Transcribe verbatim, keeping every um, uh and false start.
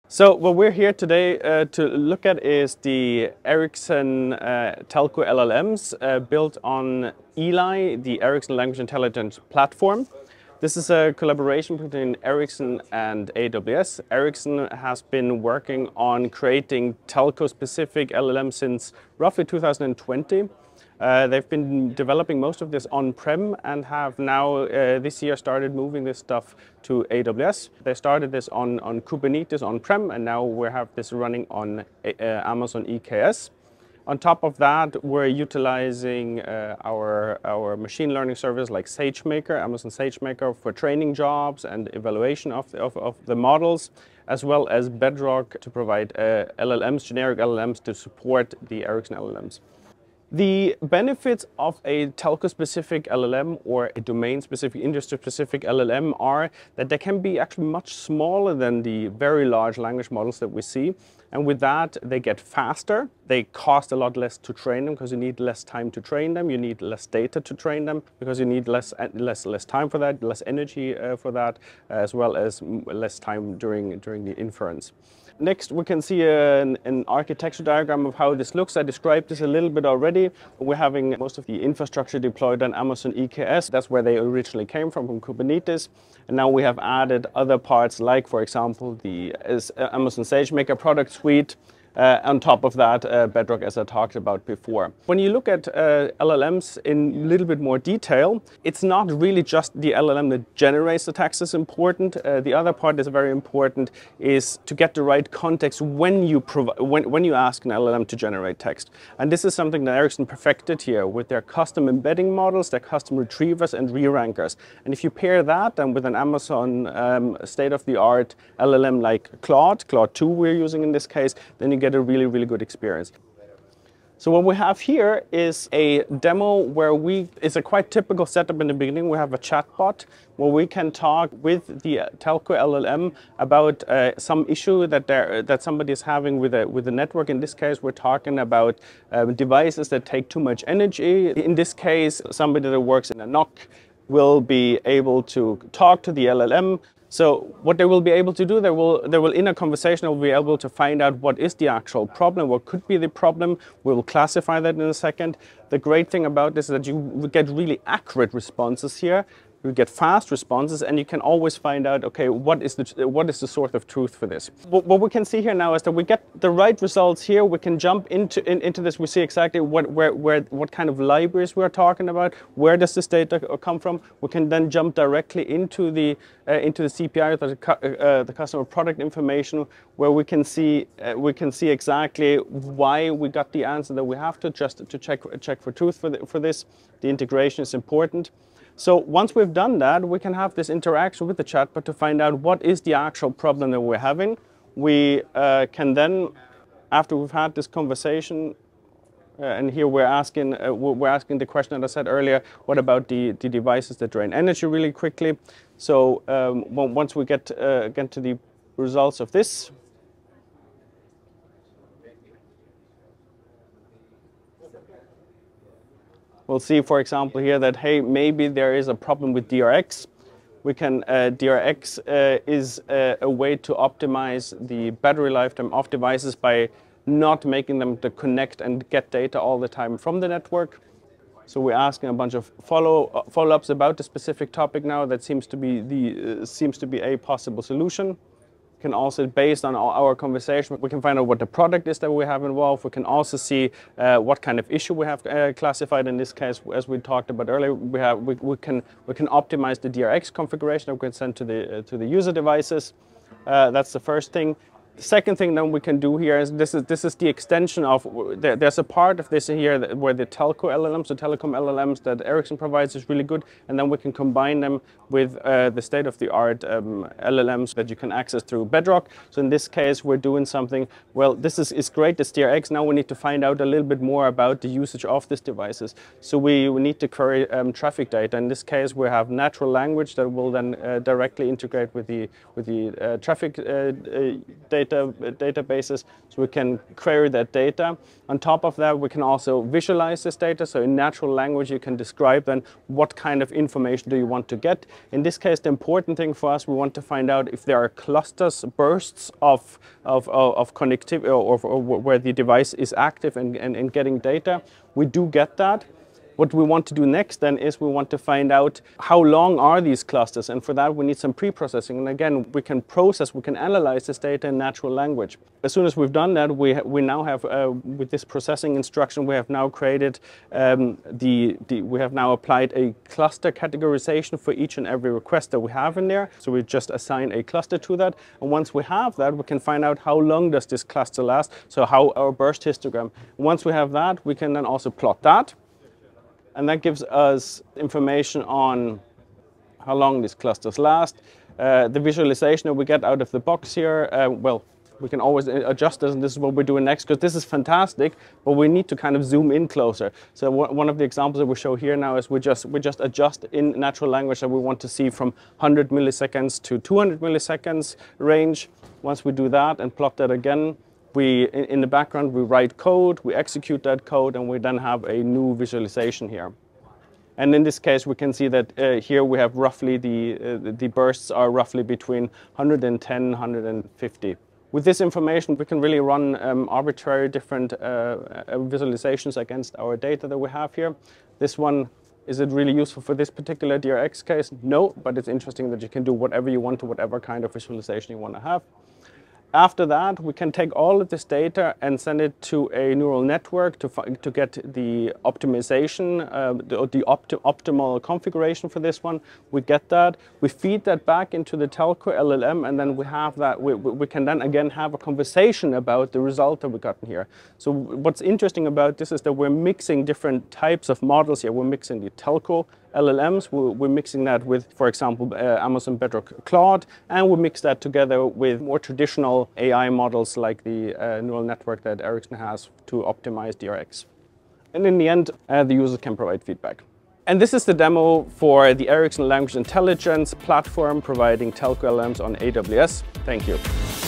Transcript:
So what we're here today uh, to look at is the Ericsson uh, telco L L Ms uh, built on Eli, the Ericsson Language Intelligence Platform. This is a collaboration between Ericsson and A W S. Ericsson has been working on creating telco-specific L L Ms since roughly two thousand twenty. Uh, they've been developing most of this on-prem and have now uh, this year started moving this stuff to A W S. They started this on, on Kubernetes on-prem, and now we have this running on uh, Amazon E K S. On top of that, we're utilizing uh, our, our machine learning service like SageMaker, Amazon SageMaker, for training jobs and evaluation of the, of, of the models, as well as Bedrock to provide uh, L L Ms, generic L L Ms to support the Ericsson L L Ms. The benefits of a telco-specific L L M or a domain-specific, industry-specific L L M are that they can be actually much smaller than the very large language models that we see. And with that, they get faster. They cost a lot less to train them because you need less time to train them. You need less data to train them because you need less less less time for that, less energy uh, for that, as well as less time during during the inference. Next, we can see an, an architecture diagram of how this looks. I described this a little bit already. We're having most of the infrastructure deployed on Amazon E K S. That's where they originally came from, from Kubernetes. And now we have added other parts like, for example, the Amazon SageMaker product suite. Uh, on top of that, uh, Bedrock, as I talked about before. When you look at uh, L L Ms in a little bit more detail, it's not really just the L L M that generates the text is important. Uh, the other part that's very important is to get the right context when you when, when you ask an L L M to generate text. And this is something that Ericsson perfected here with their custom embedding models, their custom retrievers and re-rankers. And if you pair that then with an Amazon um, state-of-the-art L L M like Claude, Claude two we're using in this case, then you get a really, really good experience. So what we have here is a demo where we, it's a quite typical setup in the beginning. We have a chatbot where we can talk with the telco L L M about uh, some issue that there, that somebody is having with a, with the network. In this case, we're talking about um, devices that take too much energy. In this case, somebody that works in a N O C will be able to talk to the L L M. So what they will be able to do, they will, they will in a conversation, they will be able to find out what is the actual problem, what could be the problem. We will classify that in a second. The great thing about this is that you get really accurate responses here. You get fast responses, and you can always find out, okay, what is the what is the source of truth for this? What, what we can see here now is that we get the right results here. We can jump into in, into this. We see exactly what where where what kind of libraries we're talking about. Where does this data come from? We can then jump directly into the uh, into the C P I, the, uh, the customer product information, where we can see uh, we can see exactly why we got the answer that we have to just to check check for truth for the, for this. The integration is important. So once we've done that, we can have this interaction with the chatbot to find out what is the actual problem that we're having. We uh, can then, after we've had this conversation, uh, and here we're asking, uh, we're asking the question that I said earlier, what about the, the devices that drain energy really quickly? So um, once we get, uh, get to the results of this, we'll see, for example, here that, hey, maybe there is a problem with D R X. We can, uh, D R X uh, is uh, a way to optimize the battery lifetime of devices by not making them to connect and get data all the time from the network. So we're asking a bunch of follow uh, follow-ups about the specific topic now. That seems to be the uh, seems to be a possible solution. Can also, based on our conversation, we can find out what the product is that we have involved. We can also see uh, what kind of issue we have uh, classified. In this case, as we talked about earlier, we have we, we can we can optimize the D R X configuration that we can send to the uh, to the user devices. Uh, that's the first thing. The second thing that we can do here is this is this is the extension of there, there's a part of this here that, where the telco L L Ms, the telecom L L Ms that Ericsson provides is really good, and then we can combine them with uh, the state-of-the-art um, L L Ms that you can access through Bedrock. So in this case, we're doing something. Well, this is, is great. This D R X. Now we need to find out a little bit more about the usage of these devices. So we, we need to query um, traffic data. In this case, we have natural language that will then uh, directly integrate with the with the uh, traffic uh, uh, data. data, databases, so we can query that data. On top of that, we can also visualize this data. So in natural language, you can describe then what kind of information do you want to get. In this case, the important thing for us, we want to find out if there are clusters, bursts of, of, of, of connectivity, or, or where the device is active and, and, and getting data. We do get that. What we want to do next then is we want to find out how long are these clusters, and for that we need some pre-processing. And again, we can process, we can analyze this data in natural language. As soon as we've done that, we, we now have, uh, with this processing instruction, we have now created, um, the, the, we have now applied a cluster categorization for each and every request that we have in there. So we just assign a cluster to that. And once we have that, we can find out how long does this cluster last, so how our burst histogram. Once we have that, we can then also plot that. And that gives us information on how long these clusters last. Uh, the visualization that we get out of the box here, uh, well, we can always adjust this, and this is what we're doing next, because this is fantastic, but we need to kind of zoom in closer. So one of the examples that we show here now is we just, we just adjust in natural language that we want to see from one hundred milliseconds to two hundred milliseconds range. Once we do that and plot that again, We, in the background, we write code, we execute that code, and we then have a new visualization here. And in this case, we can see that uh, here we have roughly, the, uh, the bursts are roughly between one hundred ten, one hundred fifty. With this information, we can really run um, arbitrary different uh, visualizations against our data that we have here. This one, is it really useful for this particular D R X case? No, but it's interesting that you can do whatever you want to whatever kind of visualization you want to have. After that, we can take all of this data and send it to a neural network to, to get the optimization, uh, the, the opt optimal configuration for this one. We get that, we feed that back into the telco L L M, and then we have that, we, we can then again have a conversation about the result that we got in here. So what's interesting about this is that we're mixing different types of models here. We're mixing the telco L L Ms, we're, we're mixing that with, for example, uh, Amazon Bedrock Cloud, and we mix that together with more traditional A I models like the uh, neural network that Ericsson has to optimize D R X. And in the end, uh, the user can provide feedback. And this is the demo for the Ericsson Language Intelligence platform providing telco L L Ms on A W S. Thank you.